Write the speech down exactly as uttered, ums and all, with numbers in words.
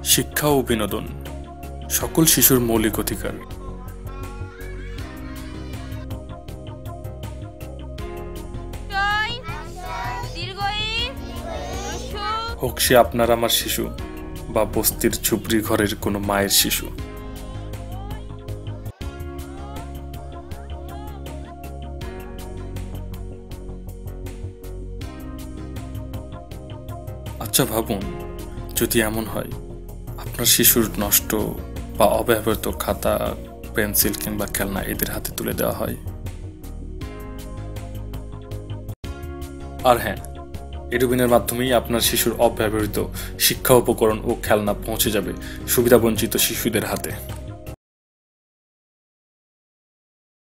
শিক্ষা ও বিনোদন সকল শিশুর মৌলিক অধিকার। হোক সে আপনার আমার শিশু বা বস্তির ঝুপড়ি ঘরের কোনো মায়ের শিশু। আচ্ছা ভাবুন, যদি এমন হয় আপনার শিশুর নষ্ট বা অব্যবহৃত খাতা, পেন্সিল কিংবা খেলনা এদের হাতে তুলে দেওয়া হয়। আর হ্যাঁ, এডুবিনের মাধ্যমেই আপনার শিশুর অব্যবহৃত শিক্ষা উপকরণ ও খেলনা পৌঁছে যাবে সুবিধাবঞ্চিত শিশুদের হাতে।